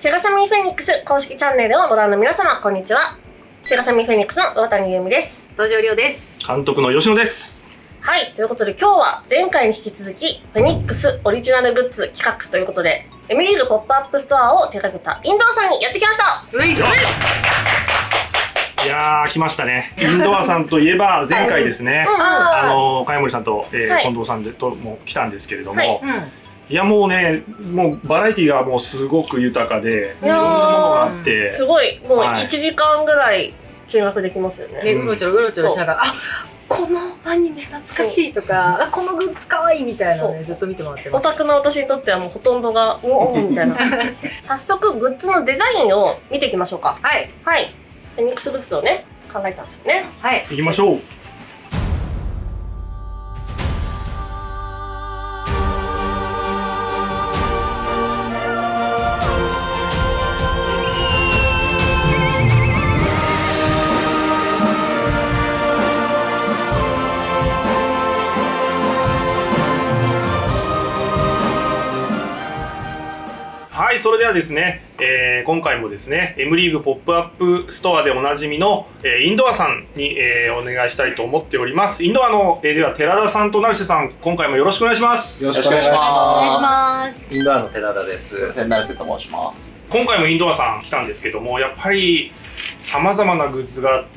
セガサミーフェニックス公式チャンネルをご覧の皆様、こんにちは。セガサミーフェニックスの魚谷由美です。 道場亮です。 監督の吉野です。 はい、ということで今日は前回に引き続きフェニックスオリジナルグッズ企画ということで M リーグポップアップストアを手掛けたインドアさんにやってきました。 いやー来ましたね。インドアさんといえば前回ですね、金森さんと、近藤さんでとも来たんですけれども、いやもうね、もうバラエティがもうすごく豊かでいろんなものがあって、 すごいもう1時間ぐらい見学できますよね。 うろちょろうろちょろしながら、あ、このアニメ懐かしいとか、あ、このグッズかわいいみたいなのね、ずっと見てもらってます。 オタクの私にとってはもうほとんどがおおみたいな。早速グッズのデザインを見ていきましょうか。はいはい。フェニックスグッズをね考えたんですよね。はい。 行きましょう。はい、それではですね、今回もですね M リーグポップアップストアでおなじみの、インドアさんに、お願いしたいと思っております。インドアの、では寺田さんと成瀬さん、今回もよろしくお願いします。 よろしくお願いします。 インドアの寺田です。成瀬と申します。 今回もインドアさん来たんですけども、やっぱりさまざまなグッズがあって、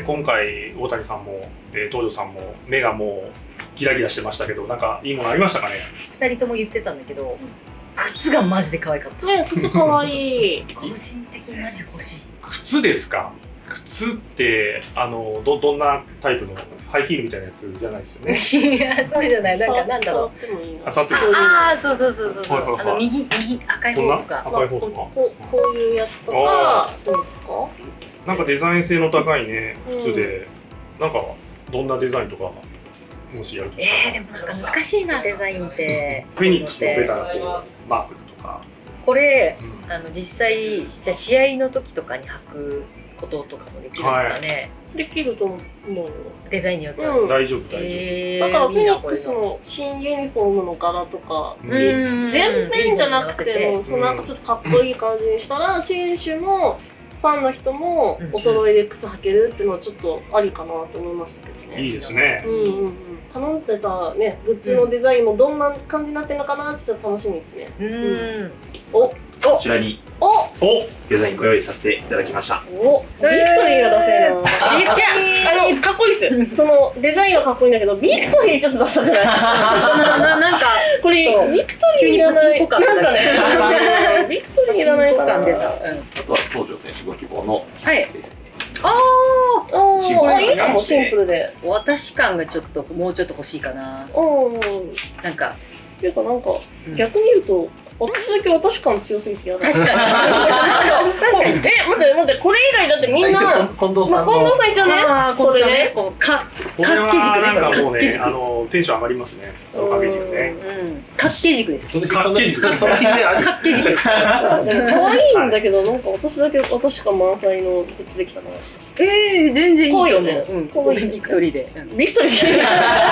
今回大谷さんも、東條さんも目がもうギラギラしてましたけど、なんかいいものありましたかね。 2人とも言ってたんだけど、靴がマジで可愛かった。 ね、靴可愛い。 個人的にマジ欲しい。 靴ですか。靴ってどんなタイプのハイヒールみたいなやつじゃないですよね。 いや、そうじゃない。なんかなんだろう。 あ、触ってる。 ああ、そうそうそうそう。右赤い方とか。 赤い方とか。こういうやつとか。どうですか。 なんかデザイン性の高いね靴で、なんかどんなデザインとか。もしやるとしたらでもなんか難しいな、デザインって。 フェニックスのベタなこうマークとかこれ、実際じゃあ試合の時とかに履くこととかもできるんですかね。 できると思うよ。 デザインによっては大丈夫大丈夫。だからフェニックスの新ユニフォームの柄とか全面じゃなくても、そのなんかちょっとかっこいい感じにしたら選手もファンの人もお揃いで靴履けるっていうのはちょっとありかなと思いましたけどね。 いいですね。 頼んでたねグッズのデザインもどんな感じになってるのかなってちょっと楽しみですね。 こちらにデザインご用意させていただきました。 ビクトリーが出せるな。かっこいいです。そのデザインはかっこいいんだけどビクトリーちょっと出さない。なんかこれビクトリーいらない。なんかねビクトリーいらないかな。あとは東條選手ご希望のシャツですね。 いいかも、シンプルで。 私感がちょっともうちょっと欲しいかな。なんかっていうかなんか逆に言うと私だけ私感強すぎてやだ。確かに。待ってこれ以外だってみんな近藤さん一応ね。これね。 掛け軸ね。 なんかもうねテンション上がりますね。その掛け軸ね。 掛け軸です。 掛け軸。その意味であります。 可愛いんだけどなんか私だけ私感満載のグッズできたな。 全然いいと思う。 ビクトリーで。 ビクトリーちょっと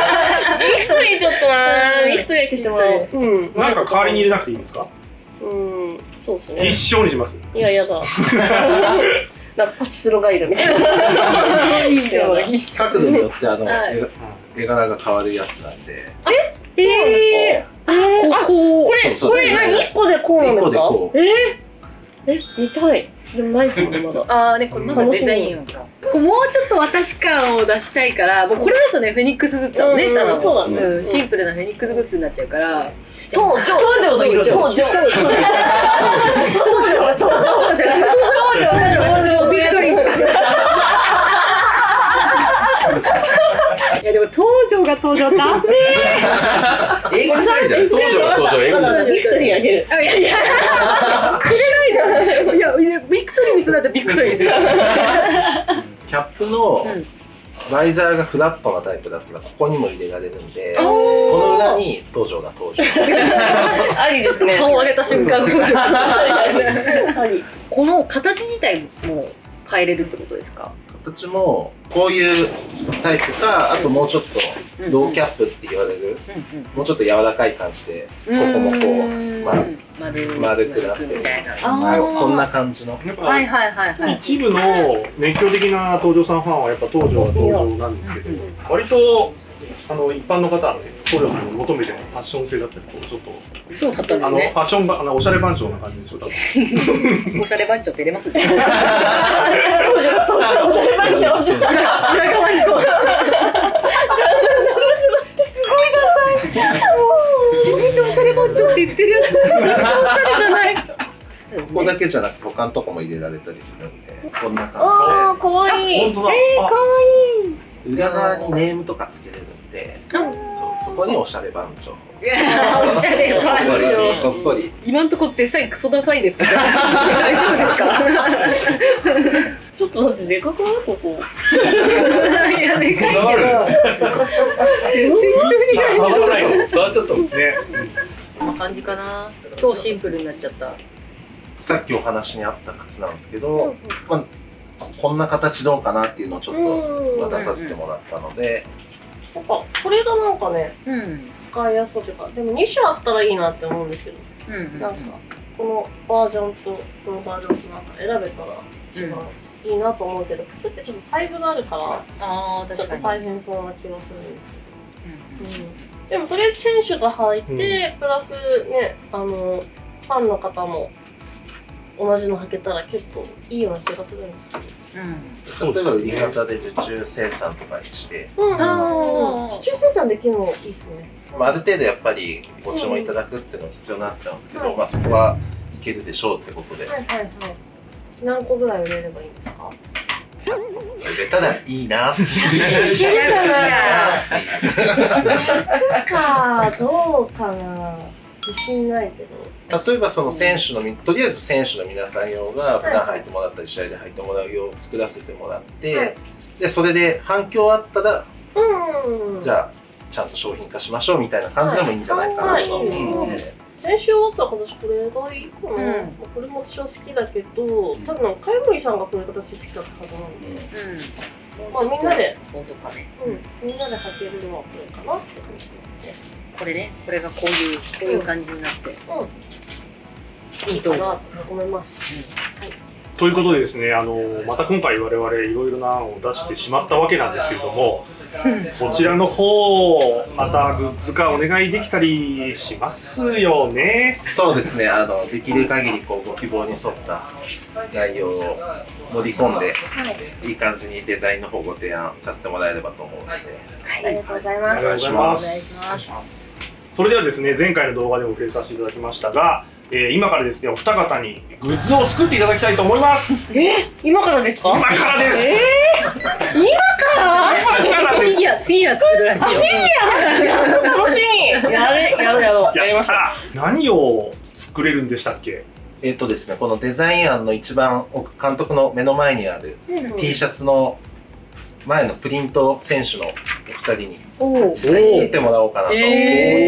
な。ビクトリー消してもらおう。 なんか代わりに入れなくていいんですか。 そうですね。 必勝にします。 いや、やだ。なんかパチスロガイルみたいな。 角度によって絵柄が変わるやつなんで。 これ何1個でこうなんですか。見たい。でもないですもんまだ。 これまだデザインをか。もうちょっと私感を出したいから、もうこれだとねフェニックスグッズだね。そうだね。シンプルなフェニックスグッズになっちゃうから。 登場の色。ビクトリー。 いやでも登場が登場だぜ。 英語にしたいじゃん。登場が登場英語だ。 ビクトリーあげる。 いやくれないな。いやビクトリーにするんだったらビクトリーですよ。 キャップのバイザーがフラットなタイプだったらここにも入れられるんで、この裏に登場が登場。 ありですね。 ちょっと顔上げた瞬間登場。この形自体も変えれるってことですか。 ちもこういうタイプか、あともうちょっとローキャップって言われる、もうちょっと柔らかい感じでここもこう丸くなってるこんな感じの。 一部の熱狂的な東條さんファンはやっぱ東條は東條なんですけど、割と一般の方はね、東條さんに求めてるファッション性だったりちょっとそうだったんですね。 ファッションおしゃれ番長な感じでしょ。多分おしゃれ番長って入れますね。 おしゃれ番長。 裏側にこう。自分でおしゃれ番長って言ってるやつ、おしゃれじゃない。 ここだけじゃなくて他のとこも入れられたりするんで、こんな感ああ、かわいい。 本当だ。 かわいい。 じで裏側にネームとかつけれるんで、そこにおしゃれ番長。 おしゃれ番長。 こっそり。 今んとこデザインクソダサいですけど大丈夫ですか？ ちょっとだってでかくないここ。 いやでかいけど。 触っちゃったもんね。 こんな感じかな。超シンプルになっちゃった。 さっきお話にあった靴なんですけど、まあこんな形どうかなっていうのをちょっと渡させてもらったので、 なんかこれがなんかね、使いやすそうというか、でも2種あったらいいなって思うんですけど、なんかこのバージョンとこのバージョンとなんか選べたら一番いいなと思うけど、靴ってちょっとサイズがあるからちょっと大変そうな気がするんですけど、でもとりあえず選手が履いて、プラスね、ファンの方も同じの履けたら結構いいような気がするんですけど、 例えば売り方で受注生産とかにして、 受注生産できるのいいですね。 ある程度やっぱりご注文いただくっていうのが必要になっちゃうんですけど、まあそこはいけるでしょうってことで。 何個ぐらい売れればいいんですか ？100個とか売れたらいいな。 いけるかどうかな、自信ないけど。 例えばその選手のとりあえず選手の皆さん用が普段履いてもらったり試合で履いてもらう用を作らせてもらって、でそれで反響あったら、じゃあちゃんと商品化しましょうみたいな感じでもいいんじゃないかなと思うので。 先週終わったら私これがいいかな、これも私は好きだけど、多分貝森さんがこういう形好きだったはずなんで、まあみんなでみんなで履けるのはこれかなって感じですね。 これね、これがこういう感じになって、 いいかなと思います。 ということでですね、また今回我々いろいろな案を出してしまったわけなんですけれども、こちらの方またグッズ化お願いできたりしますよね。 そうですね、できる限りこうご希望に沿った内容を盛り込んで、いい感じにデザインの方ご提案させてもらえればと思うので、 ありがとうございます。 お願いします。それではですね、前回の動画でも触れさせていただきましたが、今からですね、お二方にグッズを作っていただきたいと思います。 今からですか？ 今からです。 今からフィギュア作るらしいよ。 フィギュア楽しみ。やりました。 何を作れるんでしたっけ？ ですね、このデザイン案の一番奥、監督の目の前にある T シャツの前のプリント選手のお二人に実際に作ってもらおうかなと思います。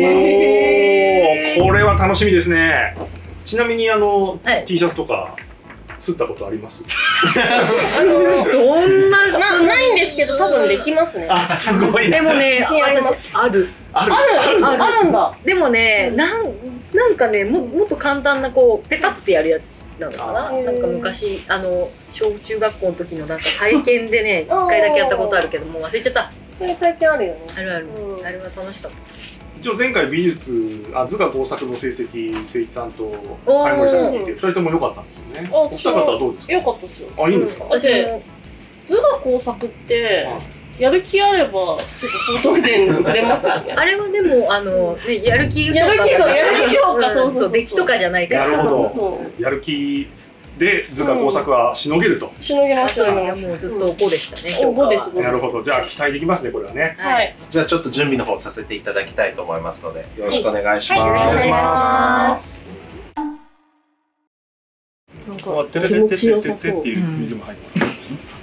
これは楽しみですね。ちなみにT シャツとか刷ったことあります？ どんないんですけど多分できますね。 あ、すごいね。 でもね、私あるんだ。でもね、なんかね、もっと簡単なこうペタってやるやつなのかな。なんか昔小中学校の時のなんか体験でね、1回だけやったことあるけどもう忘れちゃった。 そういう体験あるよね。 ある。あれは楽しかった。 一応前回美術図画工作の成績、誠一さんと貝森さんに聞いて2人とも良かったんですよね。お二方はどうですか？ 良かったですよ。 あ、いいんですか？ 私図画工作ってやる気あれば結構高得点くれますよね。 あれはでもやる気評価、そう出来とかじゃないから。 なるほど。やる気で図画工作はしのげると。 しのげました。 もうずっと5でしたね。 5です。 なるほど。じゃあ期待できますね、これはね。 はい。 じゃあちょっと準備の方させていただきたいと思いますので、よろしくお願いします。 お願いします。 なんかテレテテテテテっていう水も入ってます。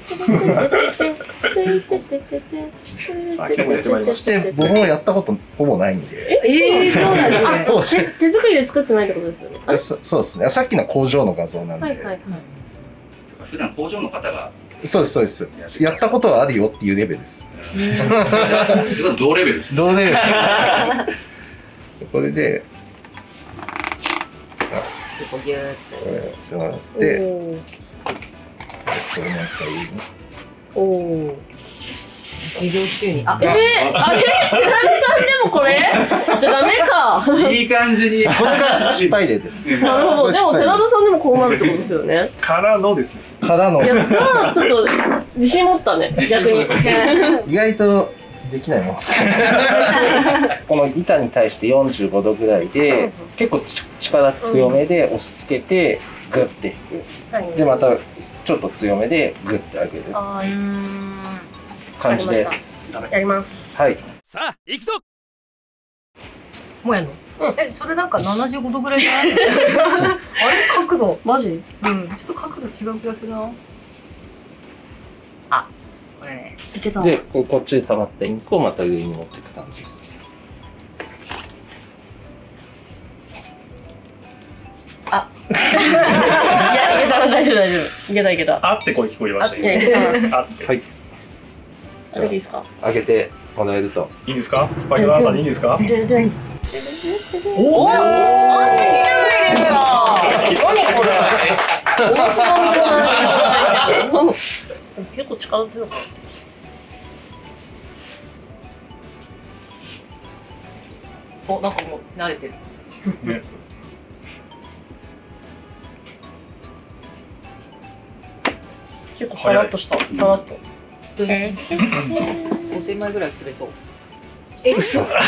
さあ、今日もやってまいりました。 僕もやったことほぼないんで。 そうなんですね。手作りで作ってないってことですよね。 そうですね。さっきの工場の画像なんで。 普段工場の方がそうですそうです。やったことはあるよっていうレベルです。 同レベルです。 同レベル。これでこうギューッこれやってこれもう一回いいね。 おお。授業中にあれ寺田さんでもこれダメか。 いい感じに。 これが失敗例です。 なるほど。でも寺田さんでもこうなるってことですよね。 からのですね。 からの。 いや、さあちょっと自信持ったね。逆に。 意外とできないもんです。この板に対して45度ぐらいで結構力強めで押し付けてグッて引く。でまたちょっと強めでグッて上げる感じです。 やります。 はい。 さあ行くぞ。 もうやんの？それなんか75度ぐらいじゃない？あれ角度マジ？ うん、ちょっと角度違う気がするな。あ、これね。 いけた。 で、こっちで溜まったインクをまた上に持っていく感じです。 あ、 いや、いけた、大丈夫、大丈夫。いけた、いけた。 あって声聞こえましたいや、いけた。 あって。 はい。 あれでいいですか？ 上げてもらえると。 いいですか？バイバーさんでいいですか？ おお、あんなにないですか。何これ。面白い。結構力強い。 お、なんかもう慣れてる。 ね。 結構さらっとした。さらっと。 5000枚ぐらいすれそう。嘘。あ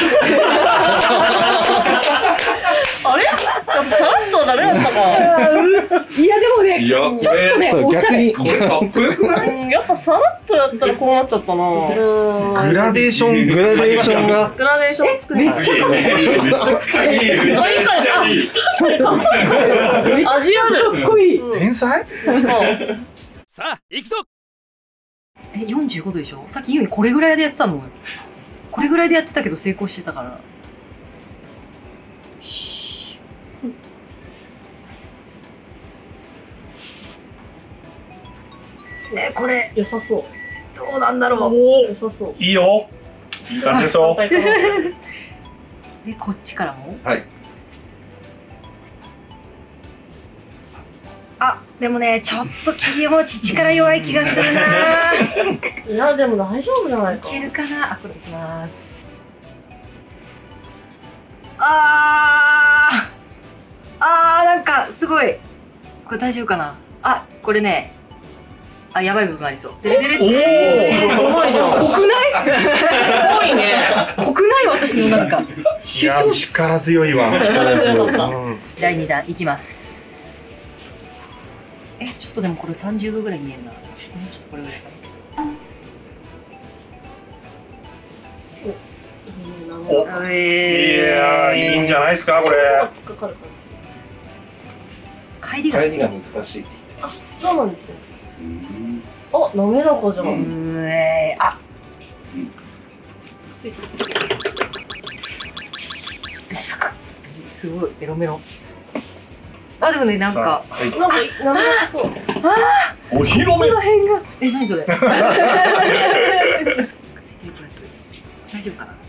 れ？やっぱさらっとはダメだったか。 いやでもね、 いや、 ちょっとね、おしゃれ。 これかっこよくない？ やっぱさらっとやったらこうなっちゃったな。 グラデーショングラデーションがグラデーション作ります。 めっちゃかっこいい。めちゃくちゃいい。めちゃくちゃいい。 味ある。 かっこいい。 天才？ さあ行くぞ。 45度でしょ？さっきユミこれぐらいでやってたの。これぐらいでやってたけど成功してたから。これ良さそう。 どうなんだろう。 良さそう。 いいよ。いい感じでしょ。 こっちからも？ はい。 あ、でもね、ちょっと気持ち力弱い気がするな。 いや、でも大丈夫じゃないか。 いけるかな。あ、これいきます。なんかすごい。これ大丈夫かな。あ、これね。あ、やばい部分ありそう。でれでれ。 うまいじゃん。 濃くない？ すごいね。 濃くない？私のなんか。 いや、力強いわ。 第2弾いきます。ちょっとでもこれ30度ぐらい見えるな。ちょっとこれぐらいかな。 いや、いいんじゃないですかこれ。 帰りが難しい。 あ、そうなんですよ。あ、滑らかじゃん。 あ。すごいメロメロ。あ、でもね、なんか滑らかそう。 お披露目。 何それ。くっついてる気がする。大丈夫かな。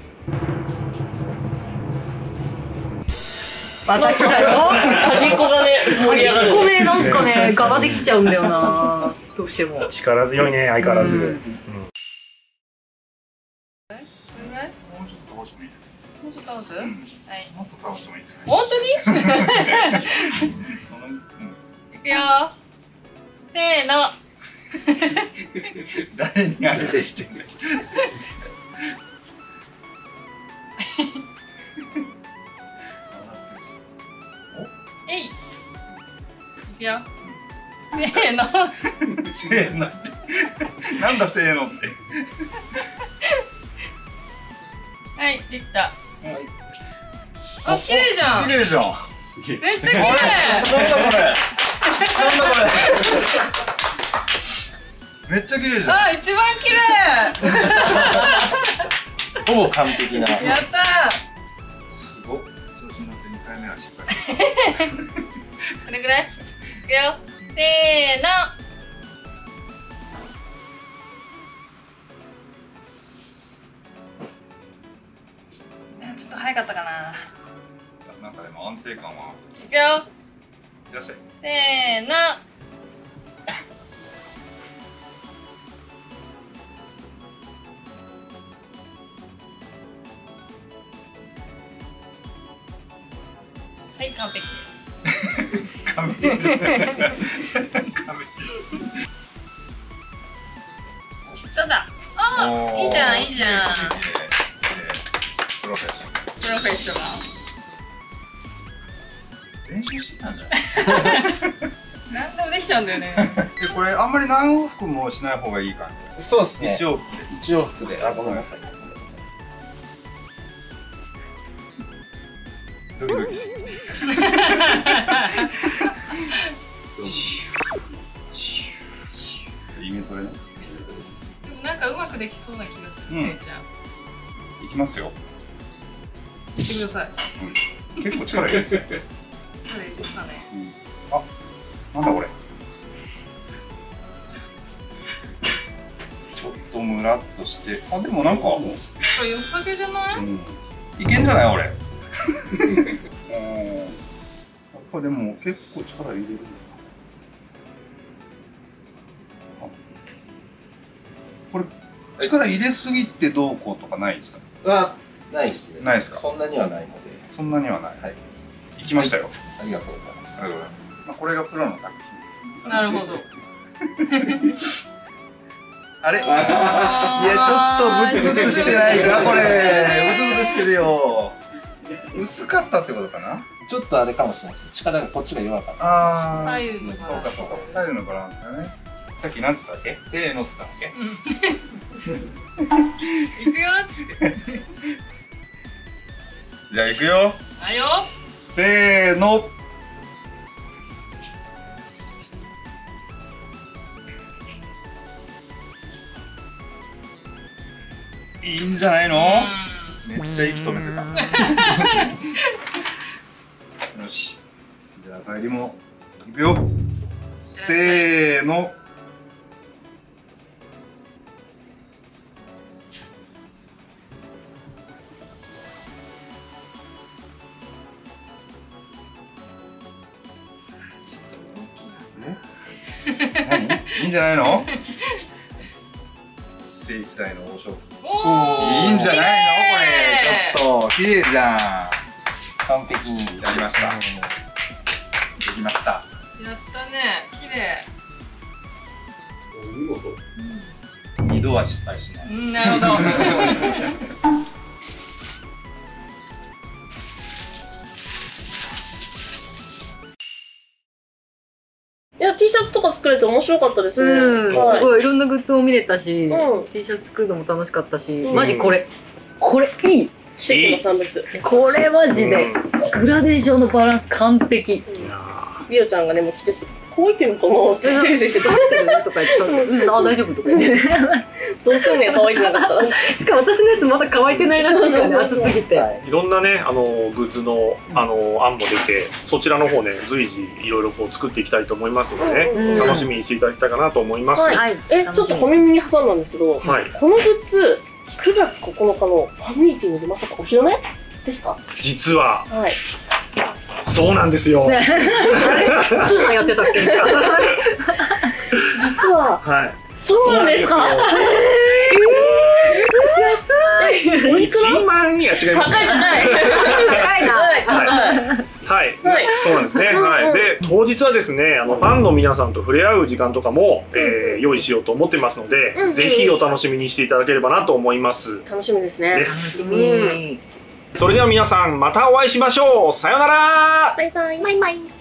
また来たよ。 端っこがね、盛り上がる。 端っこね、なんかね、柄できちゃうんだよな。どうしても。 力強いね、相変わらず。もうちょっと倒す？はい。 もっと倒してもいいですね。 本当に？いくよ。せーの。 誰に合わせしてる？ えい。いくよ。せーの。 せーのって。なんだせーのって。 はい、できた。あ、綺麗じゃん。 綺麗じゃん。 めっちゃ綺麗。 なんだこれ。なんだこれ。めっちゃ綺麗じゃん。 あ、一番綺麗。 ほぼ完璧な。 やったすごっ。調子に乗って2回目は失敗。 ー。これぐらい。いくよ。せーの。 定感は。 いくよ。 いってらっしゃい。 せーの。はい、完璧です。 完璧。完璧です。 ただ、ああ、いいじゃん、いいじゃん。 プロフェッショナル。 プロフェッショナル。 練習してたんじゃない？ 何でもできちゃうんだよね。 これあんまり何往復もしない方がいい感じ。 そうですね。 一往復で。 一往復で、あ、ごめんなさい。 ドキドキしてる。イメトレね。 でもなんかうまくできそうな気がする、せいちゃん。 いきますよ。 いってください。 結構力入れてる。 力入れてたね。 あ、なんだこれ。ちょっとムラっとして、あ、でもなんか。これ良さげじゃない？ いけんじゃない俺。やっぱでも結構力入れる。これ力入れすぎてどうこうとかないですか？ はないですね。 ないですか？ そんなにはないので。 そんなにはない。 はい。 行きましたよ。 ありがとうございます。 ありがとうございます。まあこれがプロの作品。 なるほど。 あれ？いやちょっとブツブツしてないかこれ。ブツブツしてるよ。薄かったってことかな？ ちょっとあれかもしれないです。力がこっちが弱かった。 ああ、 左右のバランス。 そうか。左右のバランスだね。さっきなんつったっけ？せーのっつったっけ？ いくよっつって。 じゃあ行くよ。 はいよ。 せーの。いいんじゃないの？めっちゃ息止めてた。よし。じゃあ帰りも行くよ。せーの。何？いいんじゃないの？世紀代の王将。いいんじゃないのこれ。ちょっと綺麗じゃん。 完璧にやりました。できました。 やったね、綺麗。 見事。 2度は失敗しない。 なるほど。 いや、T シャツとか作れて面白かったですね。 すごいいろんなグッズも見れたし、T シャツ作るのも楽しかったし、マジこれいい。 奇跡の産物。 これマジでグラデーションのバランス完璧。 リオちゃんがねもう来て乾いてるのかなってスリスリして乾いてるねとか言ってた。あ大丈夫とか言って。どうすんねん乾いてなかったら。しかも私のやつまだ乾いてないらしいですよね。暑すぎて。 いろんなねグッズの案も出て、そちらの方ね随時いろいろこう作っていきたいと思いますのでね、楽しみにしていただきたいかなと思います。 ちょっと小耳に挟んだんですけど、このグッズ9月9日のファンミーティングでまさかお披露目ですか？ 実は。そうなんですよ。 通販やってたっけ？ 実は。そうなんですか。安い。 1万円は違います。 高いじゃない。高いな。 はい、そうなんですね。はい。で当日はですねファンの皆さんと触れ合う時間とかも用意しようと思ってますので、ぜひお楽しみにしていただければなと思います。 楽しみですね。 です。それでは皆さんまたお会いしましょう。さようなら。 バイバイ。バイバイ。